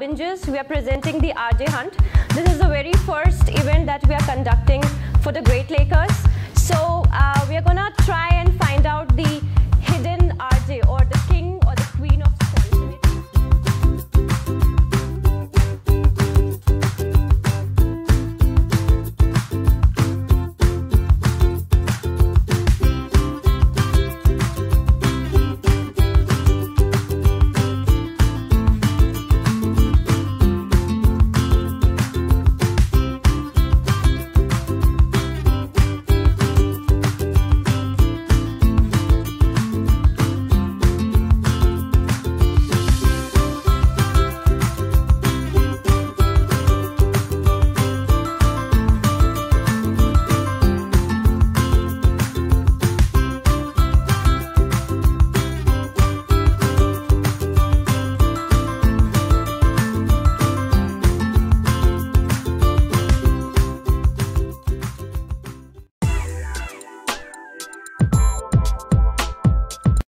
binges, we are presenting the RJ Hunt. This is the very first event that we are conducting for the Great Lakers. So we are going to try and find out the